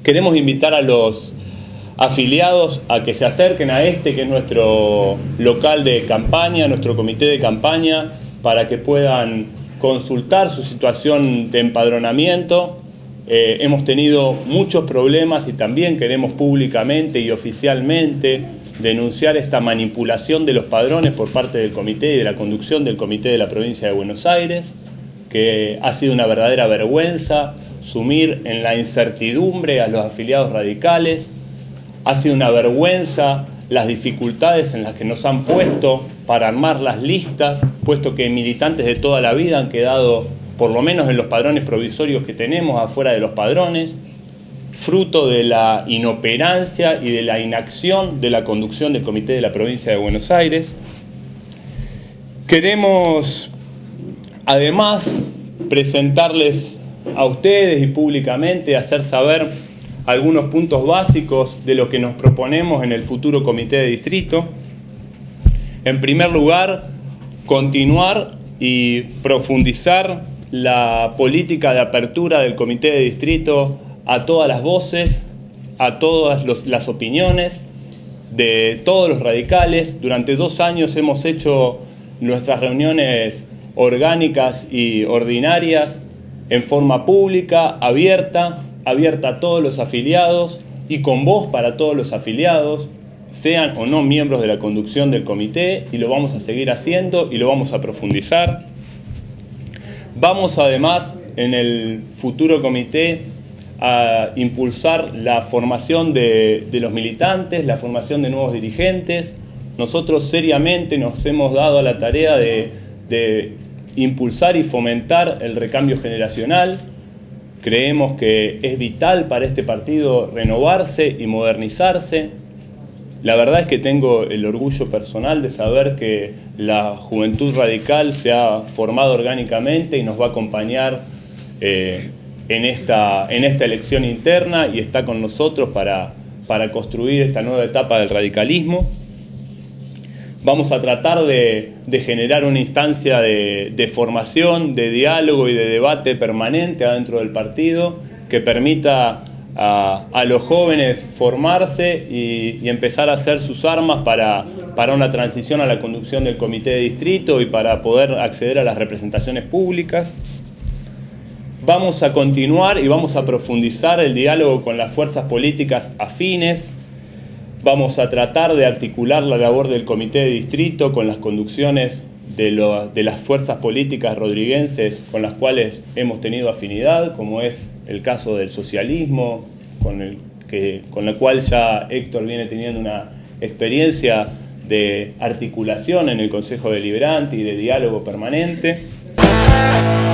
Queremos invitar a los afiliados a que se acerquen a este, que es nuestro local de campaña, nuestro comité de campaña, para que puedan consultar su situación de empadronamiento. Hemos tenido muchos problemas y también queremos públicamente y oficialmente denunciar esta manipulación de los padrones por parte del comité y de la conducción del comité de la provincia de Buenos Aires, que ha sido una verdadera vergüenza sumir en la incertidumbre a los afiliados radicales. Ha sido una vergüenza las dificultades en las que nos han puesto para armar las listas, puesto que militantes de toda la vida han quedado, por lo menos en los padrones provisorios que tenemos, afuera de los padrones, fruto de la inoperancia y de la inacción de la conducción del comité de la provincia de Buenos Aires. Queremos, además, presentarles a ustedes y públicamente hacer saber algunos puntos básicos de lo que nos proponemos en el futuro comité de distrito. En primer lugar, continuar y profundizar la política de apertura del comité de distrito a todas las voces, a todas las opiniones de todos los radicales. Durante 2 años hemos hecho nuestras reuniones orgánicas y ordinarias en forma pública, abierta a todos los afiliados y con voz para todos los afiliados, sean o no miembros de la conducción del comité, y lo vamos a seguir haciendo y lo vamos a profundizar. Vamos además en el futuro comité a impulsar la formación de los militantes, la formación de nuevos dirigentes. Nosotros seriamente nos hemos dado a la tarea de impulsar y fomentar el recambio generacional. Creemos que es vital para este partido renovarse y modernizarse. La verdad es que tengo el orgullo personal de saber que la juventud radical se ha formado orgánicamente y nos va a acompañar en esta elección interna y está con nosotros para construir esta nueva etapa del radicalismo. Vamos a tratar de generar una instancia de formación, de diálogo y de debate permanente adentro del partido que permita a los jóvenes formarse y empezar a hacer sus armas para una transición a la conducción del comité de distrito y para poder acceder a las representaciones públicas. Vamos a continuar y vamos a profundizar el diálogo con las fuerzas políticas afines. Vamos a tratar de articular la labor del comité de distrito con las conducciones de las fuerzas políticas rodriguenses con las cuales hemos tenido afinidad, como es el caso del socialismo, con la cual ya Héctor viene teniendo una experiencia de articulación en el Consejo Deliberante y de diálogo permanente.